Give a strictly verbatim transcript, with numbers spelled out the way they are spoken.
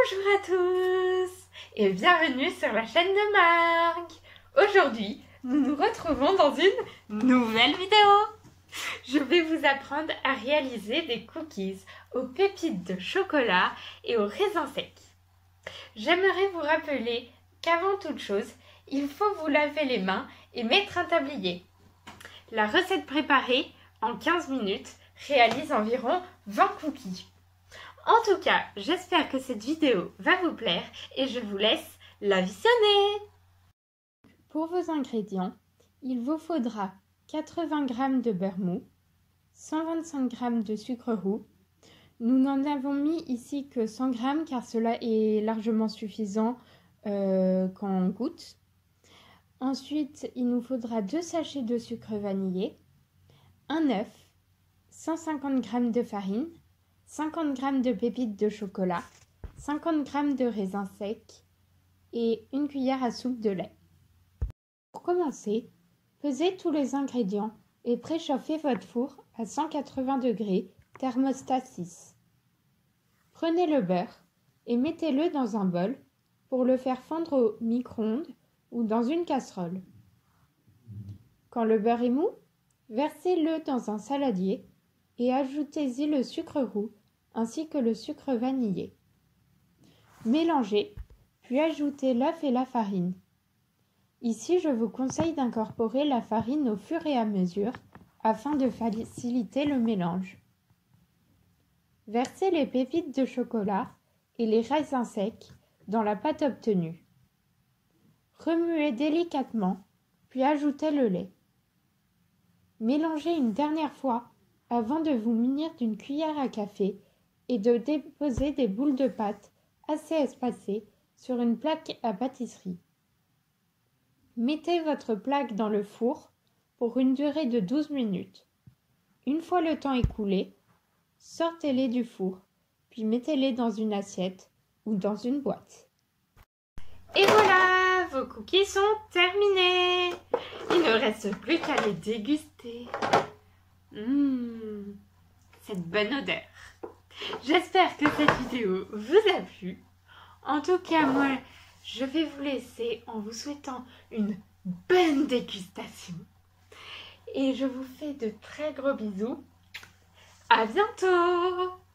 Bonjour à tous et bienvenue sur la chaîne de Marc. Aujourd'hui, nous nous retrouvons dans une nouvelle vidéo. Je vais vous apprendre à réaliser des cookies aux pépites de chocolat et aux raisins secs. J'aimerais vous rappeler qu'avant toute chose, il faut vous laver les mains et mettre un tablier. La recette préparée en quinze minutes réalise environ vingt cookies. En tout cas, j'espère que cette vidéo va vous plaire et je vous laisse la visionner. Pour vos ingrédients, il vous faudra quatre-vingts grammes de beurre mou, cent vingt-cinq grammes de sucre roux. Nous n'en avons mis ici que cent grammes car cela est largement suffisant euh, quand on goûte. Ensuite, il nous faudra deux sachets de sucre vanillé, un œuf, cent cinquante grammes de farine, cinquante grammes de pépites de chocolat, cinquante grammes de raisins secs et une cuillère à soupe de lait. Pour commencer, pesez tous les ingrédients et préchauffez votre four à cent quatre-vingts degrés, thermostat six. Prenez le beurre et mettez-le dans un bol pour le faire fondre au micro-ondes ou dans une casserole. Quand le beurre est mou, versez-le dans un saladier et ajoutez-y le sucre roux ainsi que le sucre vanillé. Mélangez, puis ajoutez l'œuf et la farine. Ici, je vous conseille d'incorporer la farine au fur et à mesure afin de faciliter le mélange. Versez les pépites de chocolat et les raisins secs dans la pâte obtenue. Remuez délicatement, puis ajoutez le lait. Mélangez une dernière fois avant de vous munir d'une cuillère à café et de déposer des boules de pâte assez espacées sur une plaque à pâtisserie. Mettez votre plaque dans le four pour une durée de douze minutes. Une fois le temps écoulé, sortez-les du four, puis mettez-les dans une assiette ou dans une boîte. Et voilà, vos cookies sont terminés. Il ne reste plus qu'à les déguster. Mmh, cette bonne odeur. J'espère que cette vidéo vous a plu. En tout cas, moi, je vais vous laisser en vous souhaitant une bonne dégustation. Et je vous fais de très gros bisous. À bientôt!